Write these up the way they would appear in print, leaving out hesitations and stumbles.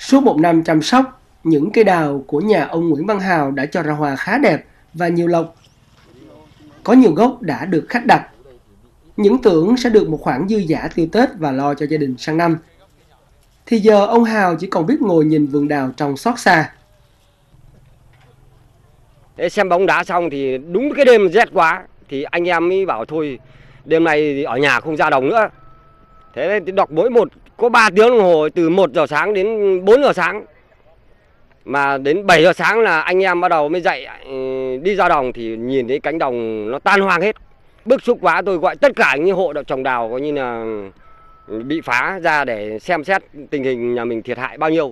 Suốt một năm chăm sóc, những cây đào của nhà ông Nguyễn Văn Hào đã cho ra hoa khá đẹp và nhiều lộc. Có nhiều gốc đã được khách đặt. Những tưởng sẽ được một khoản dư dả tiêu Tết và lo cho gia đình sang năm. Thì giờ ông Hào chỉ còn biết ngồi nhìn vườn đào trong xót xa. Để xem bóng đá xong thì đúng cái đêm rét quá thì anh em mới bảo thôi đêm nay thì ở nhà không ra đồng nữa. Thế nên đọc mỗi một có 3 tiếng đồng hồ từ 1 giờ sáng đến 4 giờ sáng. Mà đến 7 giờ sáng là anh em bắt đầu mới dậy đi ra đồng thì nhìn thấy cánh đồng nó tan hoang hết. Bức xúc quá tôi gọi tất cả những hộ trồng đào coi như là bị phá ra để xem xét tình hình nhà mình thiệt hại bao nhiêu.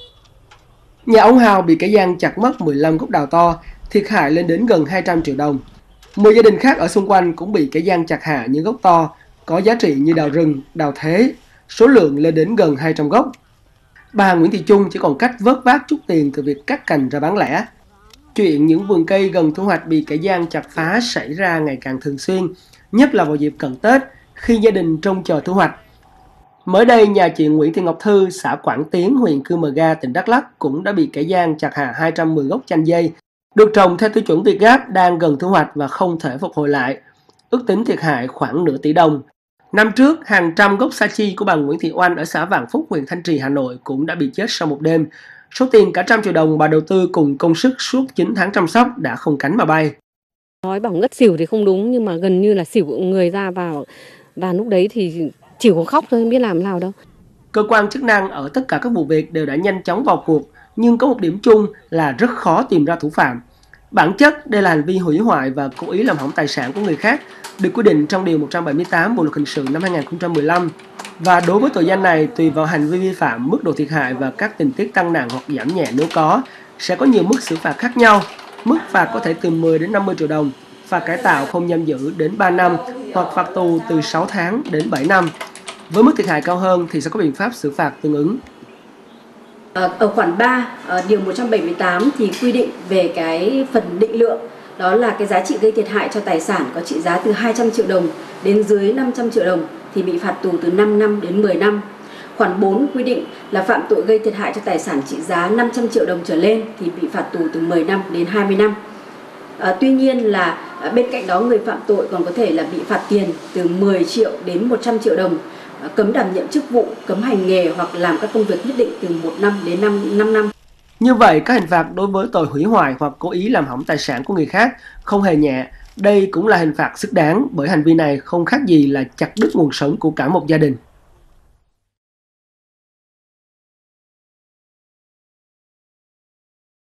Nhà ông Hào bị kẻ gian chặt mất 15 gốc đào to, thiệt hại lên đến gần 200 triệu đồng. 10 gia đình khác ở xung quanh cũng bị kẻ gian chặt hạ những gốc to, có giá trị như đào rừng, đào thế, số lượng lên đến gần 200 gốc. Bà Nguyễn Thị Trung chỉ còn cách vớt vát chút tiền từ việc cắt cành ra bán lẻ. Chuyện những vườn cây gần thu hoạch bị kẻ gian chặt phá xảy ra ngày càng thường xuyên, nhất là vào dịp cận Tết khi gia đình trông chờ thu hoạch. Mới đây, nhà chị Nguyễn Thị Ngọc Thư, xã Quảng Tiến, huyện Cư Mờ Ga, tỉnh Đắk Lắk cũng đã bị kẻ gian chặt hạ 210 gốc chanh dây, được trồng theo tiêu chuẩn Việt Gáp đang gần thu hoạch và không thể phục hồi lại. Ước tính thiệt hại khoảng nửa tỷ đồng. Năm trước, hàng trăm gốc sa chi của bà Nguyễn Thị Oanh ở xã Vạn Phúc, huyện Thanh Trì, Hà Nội cũng đã bị chết sau một đêm. Số tiền cả 100 triệu đồng bà đầu tư cùng công sức suốt 9 tháng chăm sóc đã không cánh mà bay. Nói bảo ngất xỉu thì không đúng, nhưng mà gần như là xỉu người ra vào. Và lúc đấy thì chỉ có khóc thôi, không biết làm nào đâu. Cơ quan chức năng ở tất cả các vụ việc đều đã nhanh chóng vào cuộc, nhưng có một điểm chung là rất khó tìm ra thủ phạm. Bản chất, đây là hành vi hủy hoại và cố ý làm hỏng tài sản của người khác, được quy định trong Điều 178 Bộ Luật Hình sự năm 2015. Và đối với tội danh này, tùy vào hành vi vi phạm, mức độ thiệt hại và các tình tiết tăng nặng hoặc giảm nhẹ nếu có, sẽ có nhiều mức xử phạt khác nhau. Mức phạt có thể từ 10 đến 50 triệu đồng, phạt cải tạo không giam giữ đến 3 năm hoặc phạt tù từ 6 tháng đến 7 năm. Với mức thiệt hại cao hơn thì sẽ có biện pháp xử phạt tương ứng. Ở khoản 3, điều 178 thì quy định về cái phần định lượng, đó là cái giá trị gây thiệt hại cho tài sản có trị giá từ 200 triệu đồng đến dưới 500 triệu đồng thì bị phạt tù từ 5 năm đến 10 năm. Khoản 4 quy định là phạm tội gây thiệt hại cho tài sản trị giá 500 triệu đồng trở lên thì bị phạt tù từ 10 năm đến 20 năm. Tuy nhiên là bên cạnh đó người phạm tội còn có thể là bị phạt tiền từ 10 triệu đến 100 triệu đồng, cấm đảm nhiệm chức vụ, cấm hành nghề hoặc làm các công việc nhất định từ 1 năm đến 5 năm. Như vậy, các hình phạt đối với tội hủy hoại hoặc cố ý làm hỏng tài sản của người khác không hề nhẹ. Đây cũng là hình phạt xứng đáng bởi hành vi này không khác gì là chặt đứt nguồn sống của cả một gia đình.